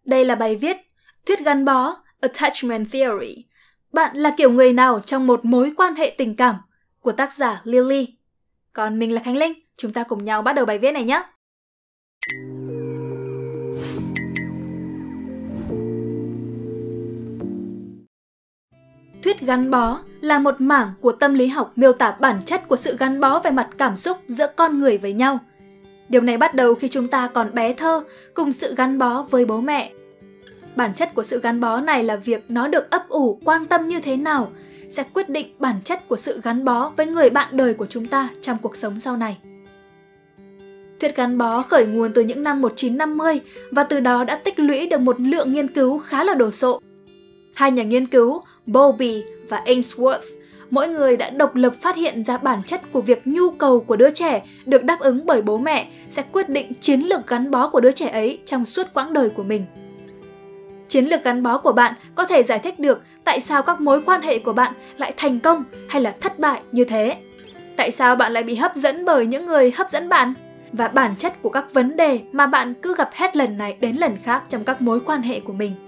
Đây là bài viết Thuyết gắn bó, Attachment Theory. Bạn là kiểu người nào trong một mối quan hệ tình cảm của tác giả Lily. Còn mình là Khánh Linh, chúng ta cùng nhau bắt đầu bài viết này nhé. Thuyết gắn bó là một mảng của tâm lý học miêu tả bản chất của sự gắn bó về mặt cảm xúc giữa con người với nhau. Điều này bắt đầu khi chúng ta còn bé thơ cùng sự gắn bó với bố mẹ. Bản chất của sự gắn bó này là việc nó được ấp ủ quan tâm như thế nào sẽ quyết định bản chất của sự gắn bó với người bạn đời của chúng ta trong cuộc sống sau này. Thuyết gắn bó khởi nguồn từ những năm 1950 và từ đó đã tích lũy được một lượng nghiên cứu khá là đồ sộ. Hai nhà nghiên cứu Bowlby và Ainsworth, mỗi người đã độc lập phát hiện ra bản chất của việc nhu cầu của đứa trẻ được đáp ứng bởi bố mẹ sẽ quyết định chiến lược gắn bó của đứa trẻ ấy trong suốt quãng đời của mình. Chiến lược gắn bó của bạn có thể giải thích được tại sao các mối quan hệ của bạn lại thành công hay là thất bại như thế. Tại sao bạn lại bị hấp dẫn bởi những người hấp dẫn bạn? Và bản chất của các vấn đề mà bạn cứ gặp hết lần này đến lần khác trong các mối quan hệ của mình.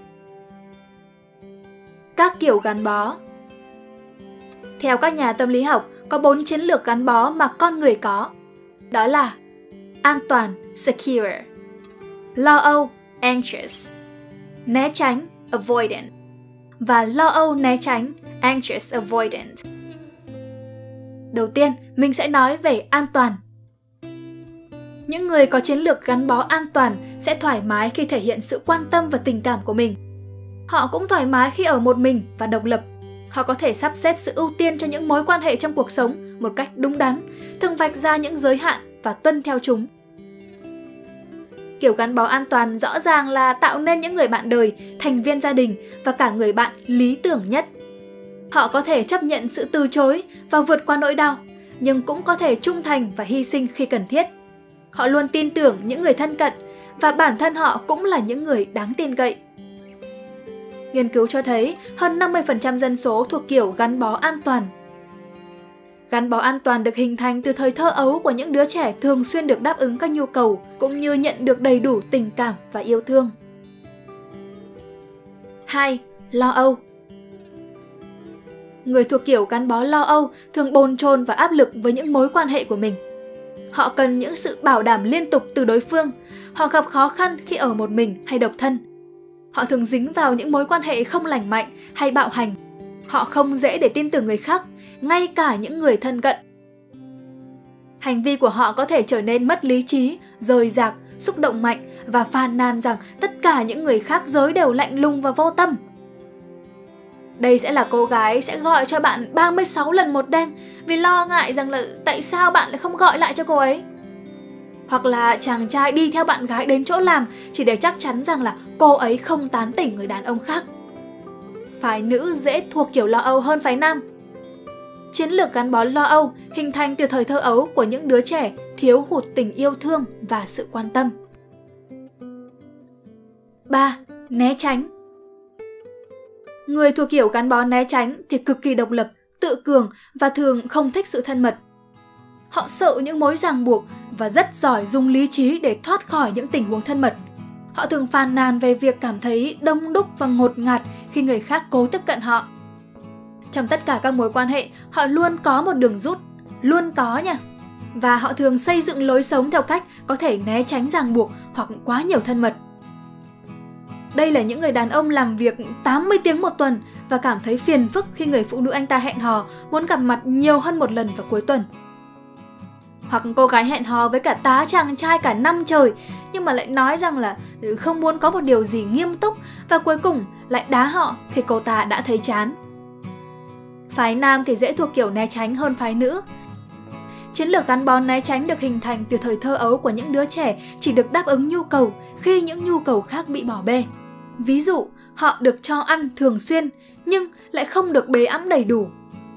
Các kiểu gắn bó. Theo các nhà tâm lý học, có 4 chiến lược gắn bó mà con người có. Đó là an toàn, secure, lo âu, anxious, né tránh, avoidant, và lo âu né tránh, anxious avoidant. Đầu tiên, mình sẽ nói về an toàn. Những người có chiến lược gắn bó an toàn sẽ thoải mái khi thể hiện sự quan tâm và tình cảm của mình. Họ cũng thoải mái khi ở một mình và độc lập. Họ có thể sắp xếp sự ưu tiên cho những mối quan hệ trong cuộc sống một cách đúng đắn, thường vạch ra những giới hạn và tuân theo chúng. Kiểu gắn bó an toàn rõ ràng là tạo nên những người bạn đời, thành viên gia đình và cả người bạn lý tưởng nhất. Họ có thể chấp nhận sự từ chối và vượt qua nỗi đau, nhưng cũng có thể trung thành và hy sinh khi cần thiết. Họ luôn tin tưởng những người thân cận và bản thân họ cũng là những người đáng tin cậy. Nghiên cứu cho thấy hơn 50% dân số thuộc kiểu gắn bó an toàn. Gắn bó an toàn được hình thành từ thời thơ ấu của những đứa trẻ thường xuyên được đáp ứng các nhu cầu cũng như nhận được đầy đủ tình cảm và yêu thương. 2. Lo âu. Người thuộc kiểu gắn bó lo âu thường bồn chồn và áp lực với những mối quan hệ của mình. Họ cần những sự bảo đảm liên tục từ đối phương. Họ gặp khó khăn khi ở một mình hay độc thân. Họ thường dính vào những mối quan hệ không lành mạnh hay bạo hành. Họ không dễ để tin tưởng người khác, ngay cả những người thân cận. Hành vi của họ có thể trở nên mất lý trí, rời rạc, xúc động mạnh và phàn nàn rằng tất cả những người khác giới đều lạnh lùng và vô tâm. Đây sẽ là cô gái sẽ gọi cho bạn 36 lần một đêm vì lo ngại rằng là tại sao bạn lại không gọi lại cho cô ấy. Hoặc là chàng trai đi theo bạn gái đến chỗ làm chỉ để chắc chắn rằng là cô ấy không tán tỉnh người đàn ông khác. Phái nữ dễ thuộc kiểu lo âu hơn phái nam. Chiến lược gắn bó lo âu hình thành từ thời thơ ấu của những đứa trẻ thiếu hụt tình yêu thương và sự quan tâm. 3. Né tránh. Người thuộc kiểu gắn bó né tránh thì cực kỳ độc lập, tự cường và thường không thích sự thân mật. Họ sợ những mối ràng buộc và rất giỏi dùng lý trí để thoát khỏi những tình huống thân mật. Họ thường phàn nàn về việc cảm thấy đông đúc và ngột ngạt khi người khác cố tiếp cận họ. Trong tất cả các mối quan hệ, họ luôn có một đường rút, luôn có nha. Và họ thường xây dựng lối sống theo cách có thể né tránh ràng buộc hoặc quá nhiều thân mật. Đây là những người đàn ông làm việc 80 tiếng một tuần và cảm thấy phiền phức khi người phụ nữ anh ta hẹn hò muốn gặp mặt nhiều hơn một lần vào cuối tuần. Hoặc cô gái hẹn hò với cả tá chàng trai cả năm trời nhưng mà lại nói rằng là không muốn có một điều gì nghiêm túc và cuối cùng lại đá họ khi cô ta đã thấy chán. Phái nam thì dễ thuộc kiểu né tránh hơn phái nữ. Chiến lược gắn bó né tránh được hình thành từ thời thơ ấu của những đứa trẻ chỉ được đáp ứng nhu cầu khi những nhu cầu khác bị bỏ bê. Ví dụ, họ được cho ăn thường xuyên nhưng lại không được bế ẵm đầy đủ.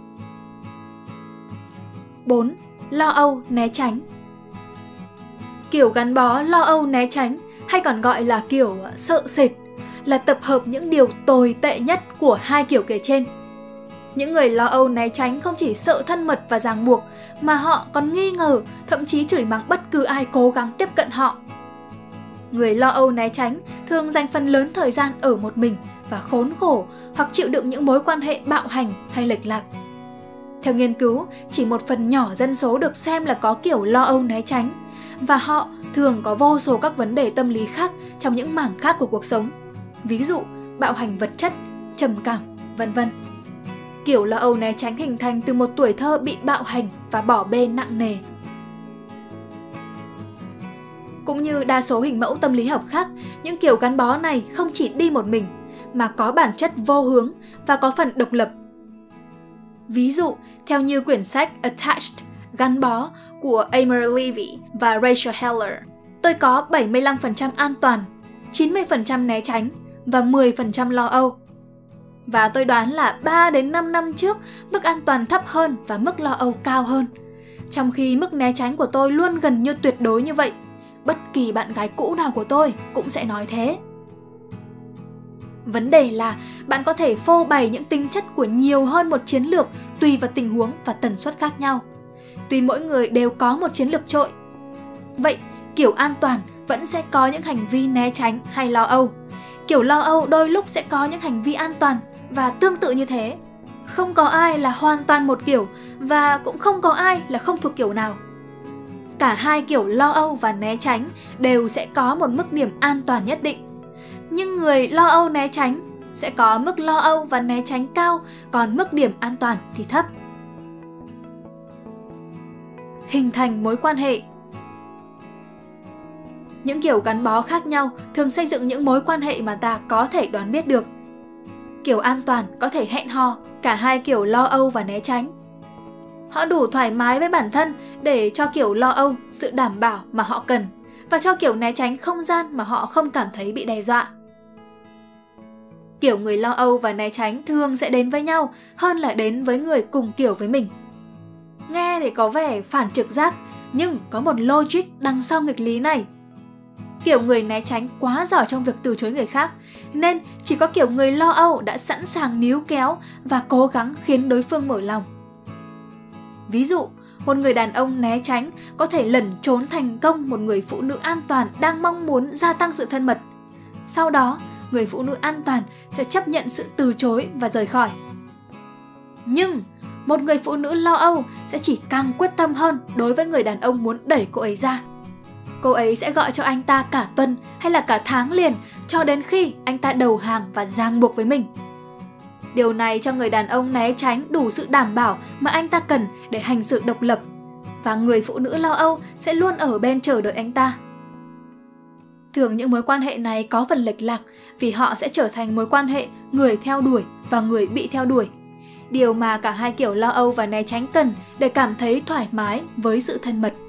4. Lo âu né tránh. Kiểu gắn bó lo âu né tránh hay còn gọi là kiểu sợ sệt là tập hợp những điều tồi tệ nhất của hai kiểu kể trên. Những người lo âu né tránh không chỉ sợ thân mật và ràng buộc mà họ còn nghi ngờ, thậm chí chửi mắng bất cứ ai cố gắng tiếp cận họ. Người lo âu né tránh thường dành phần lớn thời gian ở một mình và khốn khổ hoặc chịu đựng những mối quan hệ bạo hành hay lệch lạc. Theo nghiên cứu, chỉ một phần nhỏ dân số được xem là có kiểu lo âu né tránh, và họ thường có vô số các vấn đề tâm lý khác trong những mảng khác của cuộc sống, ví dụ bạo hành vật chất, trầm cảm, vân vân. Kiểu lo âu né tránh hình thành từ một tuổi thơ bị bạo hành và bỏ bê nặng nề. Cũng như đa số hình mẫu tâm lý học khác, những kiểu gắn bó này không chỉ đi một mình, mà có bản chất vô hướng và có phần độc lập. Ví dụ, theo như quyển sách Attached, gắn bó của Amor Levy và Rachel Heller, tôi có 75% an toàn, 90% né tránh và 10% lo âu. Và tôi đoán là 3 đến 5 năm trước, mức an toàn thấp hơn và mức lo âu cao hơn. Trong khi mức né tránh của tôi luôn gần như tuyệt đối như vậy. Bất kỳ bạn gái cũ nào của tôi cũng sẽ nói thế. Vấn đề là bạn có thể phô bày những tính chất của nhiều hơn một chiến lược tùy vào tình huống và tần suất khác nhau. Tuy mỗi người đều có một chiến lược trội. Vậy, kiểu an toàn vẫn sẽ có những hành vi né tránh hay lo âu. Kiểu lo âu đôi lúc sẽ có những hành vi an toàn và tương tự như thế. Không có ai là hoàn toàn một kiểu và cũng không có ai là không thuộc kiểu nào. Cả hai kiểu lo âu và né tránh đều sẽ có một mức điểm an toàn nhất định. Nhưng người lo âu né tránh sẽ có mức lo âu và né tránh cao, còn mức điểm an toàn thì thấp. Hình thành mối quan hệ. Những kiểu gắn bó khác nhau thường xây dựng những mối quan hệ mà ta có thể đoán biết được. Kiểu an toàn có thể hẹn hò, cả hai kiểu lo âu và né tránh. Họ đủ thoải mái với bản thân để cho kiểu lo âu sự đảm bảo mà họ cần, và cho kiểu né tránh không gian mà họ không cảm thấy bị đe dọa. Kiểu người lo âu và né tránh thường sẽ đến với nhau hơn là đến với người cùng kiểu với mình. Nghe thì có vẻ phản trực giác, nhưng có một logic đằng sau nghịch lý này. Kiểu người né tránh quá giỏi trong việc từ chối người khác, nên chỉ có kiểu người lo âu đã sẵn sàng níu kéo và cố gắng khiến đối phương mở lòng. Ví dụ, một người đàn ông né tránh có thể lẩn trốn thành công một người phụ nữ an toàn đang mong muốn gia tăng sự thân mật. Sau đó, người phụ nữ an toàn sẽ chấp nhận sự từ chối và rời khỏi. Nhưng, một người phụ nữ lo âu sẽ chỉ càng quyết tâm hơn đối với người đàn ông muốn đẩy cô ấy ra. Cô ấy sẽ gọi cho anh ta cả tuần hay là cả tháng liền cho đến khi anh ta đầu hàng và ràng buộc với mình. Điều này cho người đàn ông né tránh đủ sự đảm bảo mà anh ta cần để hành xử độc lập, và người phụ nữ lo âu sẽ luôn ở bên chờ đợi anh ta. Thường những mối quan hệ này có phần lệch lạc vì họ sẽ trở thành mối quan hệ người theo đuổi và người bị theo đuổi. Điều mà cả hai kiểu lo âu và né tránh cần để cảm thấy thoải mái với sự thân mật.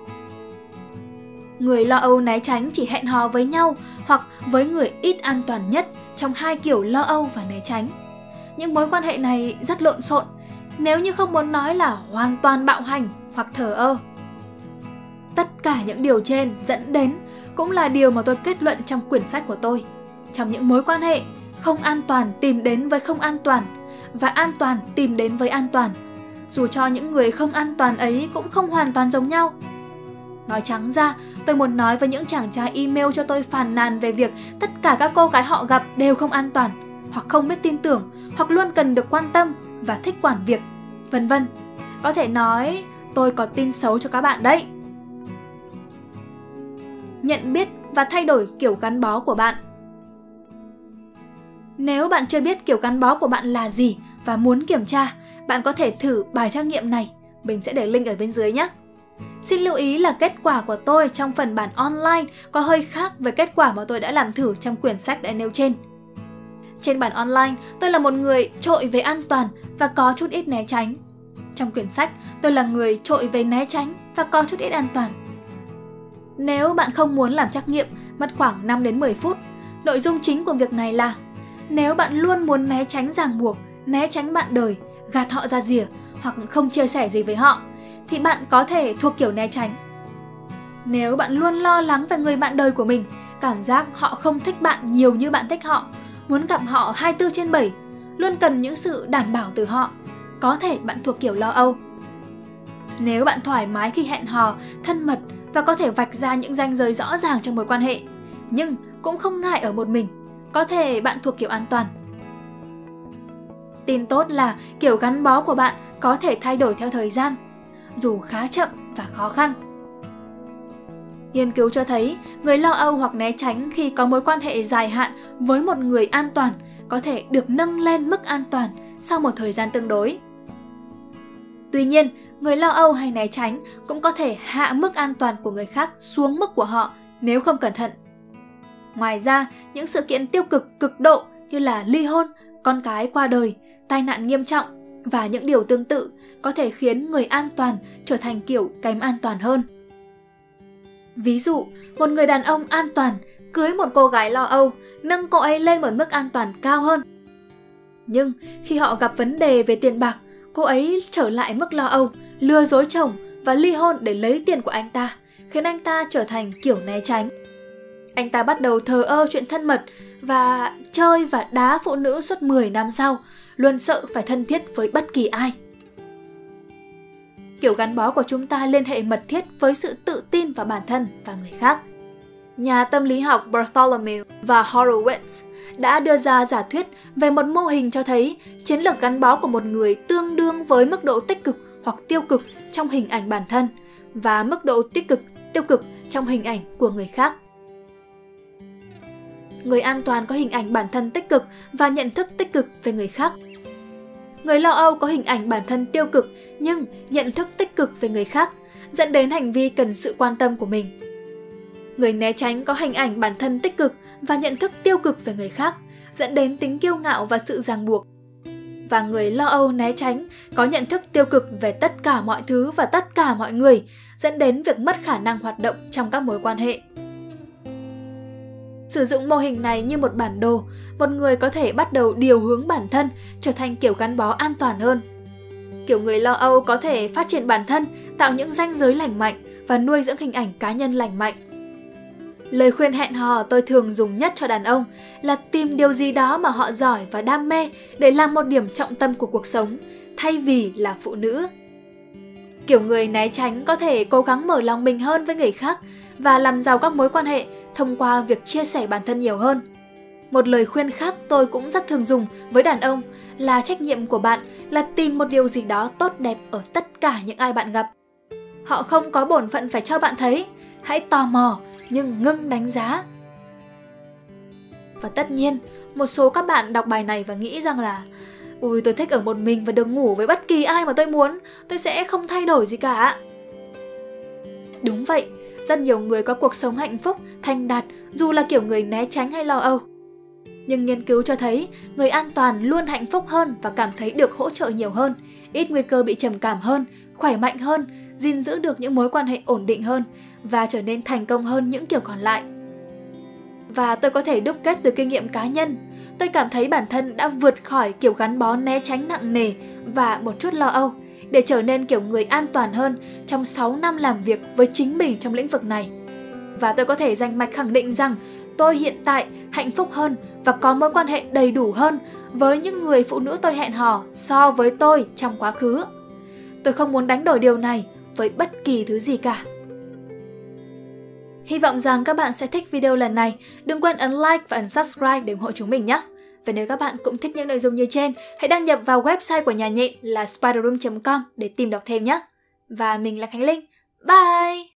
Người lo âu né tránh chỉ hẹn hò với nhau hoặc với người ít an toàn nhất trong hai kiểu lo âu và né tránh. Những mối quan hệ này rất lộn xộn, nếu như không muốn nói là hoàn toàn bạo hành hoặc thờ ơ. Tất cả những điều trên dẫn đến cũng là điều mà tôi kết luận trong quyển sách của tôi. Trong những mối quan hệ, không an toàn tìm đến với không an toàn, và an toàn tìm đến với an toàn, dù cho những người không an toàn ấy cũng không hoàn toàn giống nhau. Nói trắng ra, tôi muốn nói với những chàng trai email cho tôi phàn nàn về việc tất cả các cô gái họ gặp đều không an toàn, hoặc không biết tin tưởng, hoặc luôn cần được quan tâm và thích quản việc, vân vân. Có thể nói tôi có tin xấu cho các bạn đấy. Nhận biết và thay đổi kiểu gắn bó của bạn. Nếu bạn chưa biết kiểu gắn bó của bạn là gì và muốn kiểm tra, bạn có thể thử bài trắc nghiệm này. Mình sẽ để link ở bên dưới nhé. Xin lưu ý là kết quả của tôi trong phần bản online có hơi khác với kết quả mà tôi đã làm thử trong quyển sách đã nêu trên. Trên bản online, tôi là một người trội về an toàn và có chút ít né tránh. Trong quyển sách, tôi là người trội về né tránh và có chút ít an toàn. Nếu bạn không muốn làm trắc nghiệm, mất khoảng 5 đến 10 phút, nội dung chính của việc này là: nếu bạn luôn muốn né tránh ràng buộc, né tránh bạn đời, gạt họ ra rìa hoặc không chia sẻ gì với họ, thì bạn có thể thuộc kiểu né tránh. Nếu bạn luôn lo lắng về người bạn đời của mình, cảm giác họ không thích bạn nhiều như bạn thích họ, muốn gặp họ 24/7, luôn cần những sự đảm bảo từ họ, có thể bạn thuộc kiểu lo âu. Nếu bạn thoải mái khi hẹn hò, thân mật và có thể vạch ra những ranh giới rõ ràng trong mối quan hệ, nhưng cũng không ngại ở một mình. Có thể bạn thuộc kiểu an toàn. Tin tốt là kiểu gắn bó của bạn có thể thay đổi theo thời gian, dù khá chậm và khó khăn. Nghiên cứu cho thấy, người lo âu hoặc né tránh khi có mối quan hệ dài hạn với một người an toàn có thể được nâng lên mức an toàn sau một thời gian tương đối. Tuy nhiên, người lo âu hay né tránh cũng có thể hạ mức an toàn của người khác xuống mức của họ nếu không cẩn thận. Ngoài ra, những sự kiện tiêu cực cực độ như là ly hôn, con cái qua đời, tai nạn nghiêm trọng và những điều tương tự có thể khiến người an toàn trở thành kiểu kém an toàn hơn. Ví dụ, một người đàn ông an toàn cưới một cô gái lo âu, nâng cô ấy lên một mức an toàn cao hơn. Nhưng khi họ gặp vấn đề về tiền bạc, cô ấy trở lại mức lo âu, lừa dối chồng và ly hôn để lấy tiền của anh ta, khiến anh ta trở thành kiểu né tránh. Anh ta bắt đầu thờ ơ chuyện thân mật và chơi và đá phụ nữ suốt 10 năm sau, luôn sợ phải thân thiết với bất kỳ ai. Kiểu gắn bó của chúng ta liên hệ mật thiết với sự tự tin vào bản thân và người khác. Nhà tâm lý học Bartholomew và Horowitz đã đưa ra giả thuyết về một mô hình cho thấy chiến lược gắn bó của một người tương đương với mức độ tích cực hoặc tiêu cực trong hình ảnh bản thân và mức độ tích cực, tiêu cực trong hình ảnh của người khác. Người an toàn có hình ảnh bản thân tích cực và nhận thức tích cực về người khác. Người lo âu có hình ảnh bản thân tiêu cực nhưng nhận thức tích cực về người khác, dẫn đến hành vi cần sự quan tâm của mình. Người né tránh có hình ảnh bản thân tích cực và nhận thức tiêu cực về người khác, dẫn đến tính kiêu ngạo và sự ràng buộc. Và người lo âu né tránh có nhận thức tiêu cực về tất cả mọi thứ và tất cả mọi người, dẫn đến việc mất khả năng hoạt động trong các mối quan hệ. Sử dụng mô hình này như một bản đồ, một người có thể bắt đầu điều hướng bản thân trở thành kiểu gắn bó an toàn hơn. Kiểu người lo âu có thể phát triển bản thân, tạo những ranh giới lành mạnh và nuôi dưỡng hình ảnh cá nhân lành mạnh. Lời khuyên hẹn hò tôi thường dùng nhất cho đàn ông là tìm điều gì đó mà họ giỏi và đam mê để làm một điểm trọng tâm của cuộc sống, thay vì là phụ nữ. Kiểu người né tránh có thể cố gắng mở lòng mình hơn với người khác và làm giàu các mối quan hệ thông qua việc chia sẻ bản thân nhiều hơn. Một lời khuyên khác tôi cũng rất thường dùng với đàn ông là trách nhiệm của bạn là tìm một điều gì đó tốt đẹp ở tất cả những ai bạn gặp. Họ không có bổn phận phải cho bạn thấy, hãy tò mò nhưng ngưng đánh giá. Và tất nhiên, một số các bạn đọc bài này và nghĩ rằng là ui, tôi thích ở một mình và được ngủ với bất kỳ ai mà tôi muốn, tôi sẽ không thay đổi gì cả. Đúng vậy, rất nhiều người có cuộc sống hạnh phúc, thành đạt dù là kiểu người né tránh hay lo âu. Nhưng nghiên cứu cho thấy, người an toàn luôn hạnh phúc hơn và cảm thấy được hỗ trợ nhiều hơn, ít nguy cơ bị trầm cảm hơn, khỏe mạnh hơn, gìn giữ được những mối quan hệ ổn định hơn và trở nên thành công hơn những kiểu còn lại. Và tôi có thể đúc kết từ kinh nghiệm cá nhân. Tôi cảm thấy bản thân đã vượt khỏi kiểu gắn bó né tránh nặng nề và một chút lo âu để trở nên kiểu người an toàn hơn trong 6 năm làm việc với chính mình trong lĩnh vực này. Và tôi có thể rành mạch khẳng định rằng tôi hiện tại hạnh phúc hơn và có mối quan hệ đầy đủ hơn với những người phụ nữ tôi hẹn hò so với tôi trong quá khứ. Tôi không muốn đánh đổi điều này với bất kỳ thứ gì cả. Hy vọng rằng các bạn sẽ thích video lần này. Đừng quên ấn like và ấn subscribe để ủng hộ chúng mình nhé. Và nếu các bạn cũng thích những nội dung như trên, hãy đăng nhập vào website của nhà nhện là spiderroom.com để tìm đọc thêm nhé. Và mình là Khánh Linh. Bye!